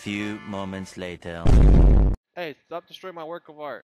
few moments later. Hey, stop destroying my work of art.